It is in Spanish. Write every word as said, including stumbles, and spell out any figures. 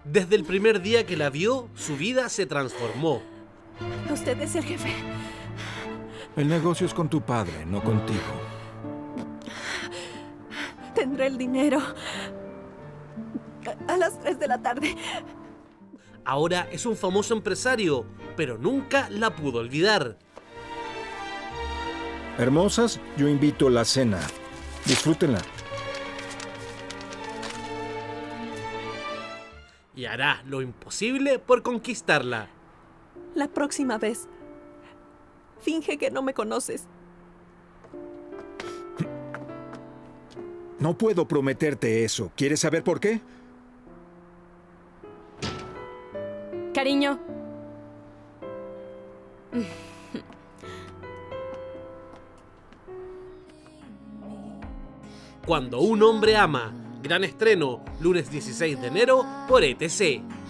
Desde el primer día que la vio, su vida se transformó. Usted es el jefe. El negocio es con tu padre, no contigo. Tendré el dinero a, a las tres de la tarde. Ahora es un famoso empresario, pero nunca la pudo olvidar. Hermosas, yo invito a la cena. Disfrútenla. Y hará lo imposible por conquistarla. La próxima vez, finge que no me conoces. No puedo prometerte eso. ¿Quieres saber por qué? Cariño. Cuando un hombre ama. Gran estreno, lunes dieciséis de enero por E T C.